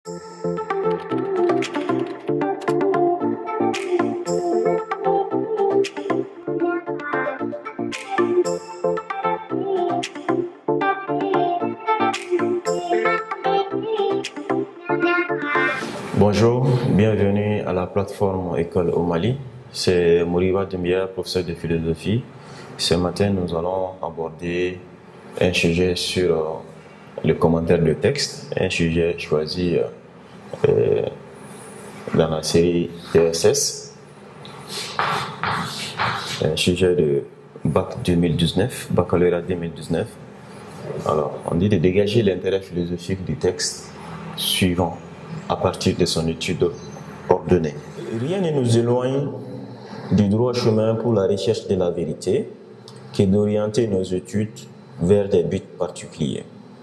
Bonjour, bienvenue à la plateforme École au Mali. C'est Moriba Dembia, professeur de philosophie. Ce matin, nous allons aborder un sujet sur le commentaire de texte, un sujet choisi dans la série TSS, un sujet de bac 2019, baccalauréat 2019. Alors, on dit de dégager l'intérêt philosophique du texte suivant à partir de son étude ordonnée. Rien ne nous éloigne du droit chemin pour la recherche de la vérité que d'orienter nos études vers des buts particuliers.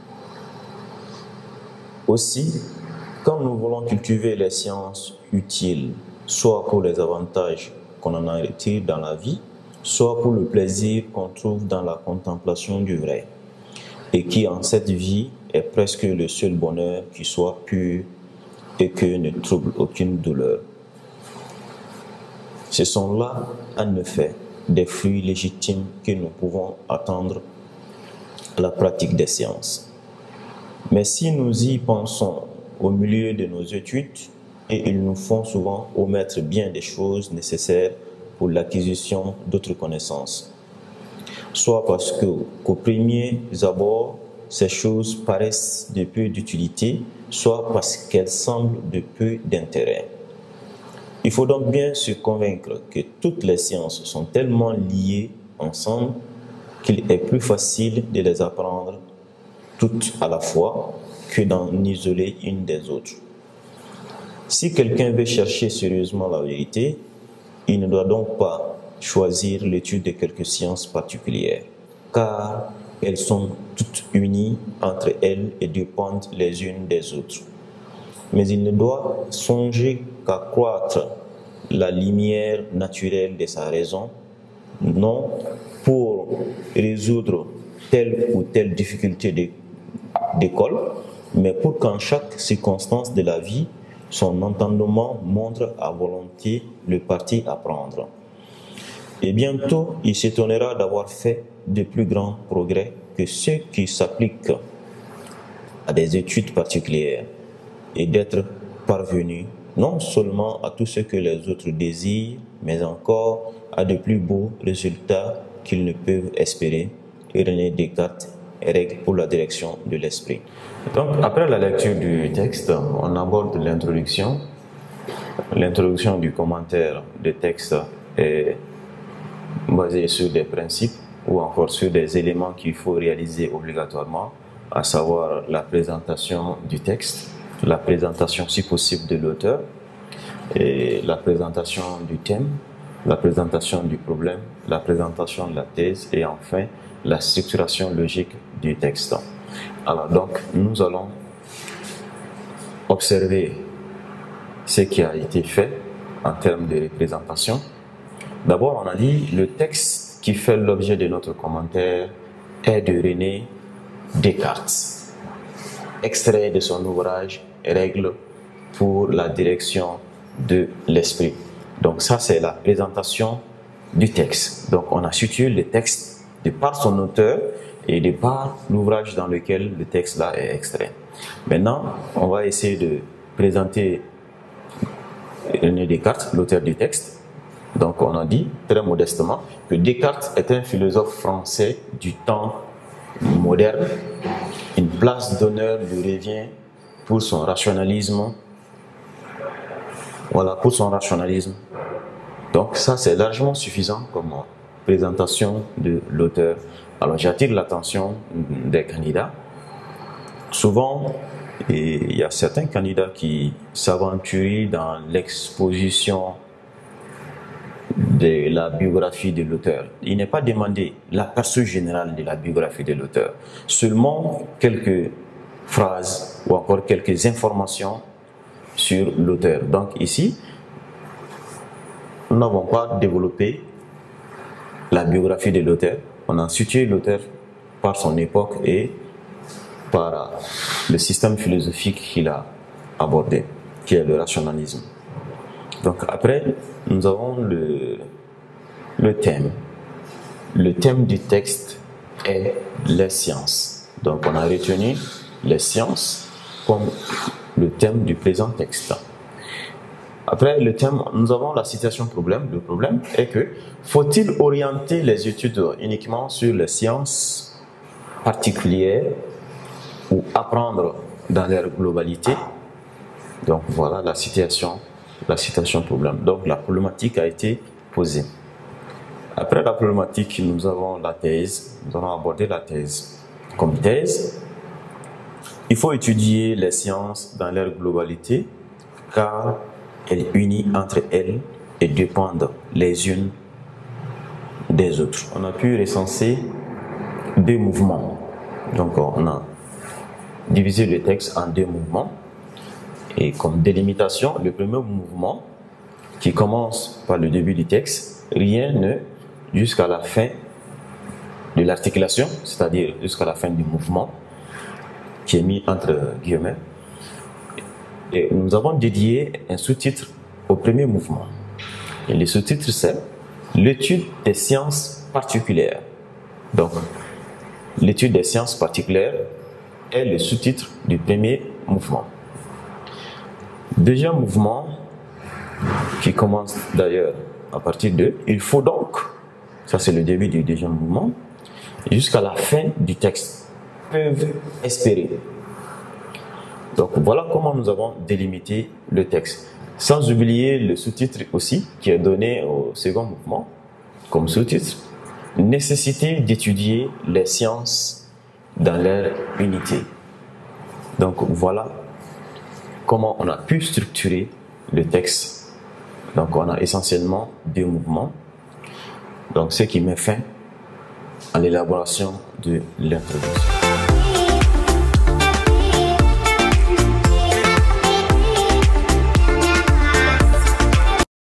Aussi, quand nous voulons cultiver les sciences utiles, soit pour les avantages qu'on en retire dans la vie, soit pour le plaisir qu'on trouve dans la contemplation du vrai, et qui en cette vie est presque le seul bonheur qui soit pur et que ne trouble aucune douleur. Ce sont là, en effet, des fruits légitimes que nous pouvons attendre à la pratique des sciences. Mais si nous y pensons au milieu de nos études, et ils nous font souvent omettre bien des choses nécessaires pour l'acquisition d'autres connaissances, soit parce qu'au premier abord, ces choses paraissent de peu d'utilité, soit parce qu'elles semblent de peu d'intérêt. Il faut donc bien se convaincre que toutes les sciences sont tellement liées ensemble qu'il est plus facile de les apprendre toutes à la fois que d'en isoler une des autres. Si quelqu'un veut chercher sérieusement la vérité, il ne doit donc pas choisir l'étude de quelques sciences particulières, car elles sont toutes unies entre elles et dépendent les unes des autres. Mais il ne doit songer qu'accroître la lumière naturelle de sa raison, non pour résoudre telle ou telle difficulté d'école, mais pour qu'en chaque circonstance de la vie, son entendement montre à volonté le parti à prendre. Et bientôt, il s'étonnera d'avoir fait de plus grands progrès que ceux qui s'appliquent à des études particulières et d'être parvenu non seulement à tout ce que les autres désirent, mais encore à de plus beaux résultats qu'ils ne peuvent espérer. Et René Descartes, règle pour la direction de l'esprit. Donc, après la lecture du texte, on aborde l'introduction. L'introduction du commentaire du texte est basée sur des principes ou encore sur des éléments qu'il faut réaliser obligatoirement, à savoir la présentation du texte, la présentation si possible de l'auteur, et la présentation du thème, la présentation du problème, la présentation de la thèse et enfin la structuration logique du texte. Alors donc, nous allons observer ce qui a été fait en termes de représentation. D'abord, on a dit le texte qui fait l'objet de notre commentaire est de René Descartes, extrait de son ouvrage Règles pour la direction de l'esprit. Donc ça, c'est la présentation du texte. Donc on a situé le texte de par son auteur et de par l'ouvrage dans lequel le texte là est extrait. Maintenant, on va essayer de présenter René Descartes, l'auteur du texte. Donc on a dit très modestement que Descartes est un philosophe français du temps moderne. Une place d'honneur lui revient pour son rationalisme. Voilà, pour son rationalisme. Donc ça, c'est largement suffisant comme présentation de l'auteur. Alors j'attire l'attention des candidats. Souvent, il y a certains candidats qui s'aventurent dans l'exposition de la biographie de l'auteur. Il n'est pas demandé l'aperçu général de la biographie de l'auteur, seulement quelques phrases ou encore quelques informations sur l'auteur. Donc ici, nous n'avons pas développé la biographie de l'auteur. On a situé l'auteur par son époque et par le système philosophique qu'il a abordé, qui est le rationalisme. Donc après, nous avons le thème. Le thème du texte est les sciences. Donc on a retenu les sciences comme le thème du présent texte. Après le thème, nous avons la citation problème. Le problème est que faut-il orienter les études uniquement sur les sciences particulières ou apprendre dans leur globalité? Donc voilà la citation problème. Donc la problématique a été posée. Après la problématique, nous avons la thèse. Nous allons aborder la thèse. Comme thèse, il faut étudier les sciences dans leur globalité car elles unissent entre elles et dépendent les unes des autres. On a pu recenser deux mouvements. Donc on a divisé le texte en deux mouvements. Et comme délimitation, le premier mouvement qui commence par le début du texte, rien ne jusqu'à la fin de l'articulation, c'est-à-dire jusqu'à la fin du mouvement qui est mis entre guillemets. Et nous avons dédié un sous-titre au premier mouvement. Et le sous-titre c'est l'étude des sciences particulières. Donc, l'étude des sciences particulières est le sous-titre du premier mouvement. Deuxième mouvement, qui commence d'ailleurs à partir de « il faut donc », ça c'est le début du deuxième mouvement, jusqu'à la fin du texte, peuvent espérer. Donc voilà comment nous avons délimité le texte. Sans oublier le sous-titre aussi, qui est donné au second mouvement, comme sous-titre, nécessité d'étudier les sciences dans leur unité. Donc voilà comment on a pu structurer le texte. Donc on a essentiellement deux mouvements. Donc ce qui met fin à l'élaboration de l'introduction.